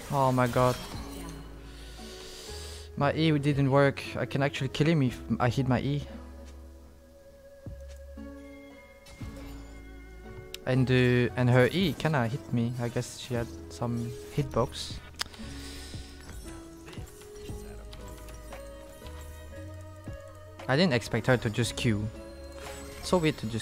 Oh my god. My E didn't work. I can actually kill him if I hit my E. And her E kinda hit me. I guess she had some hitbox. I didn't expect her to just Q. So weird to just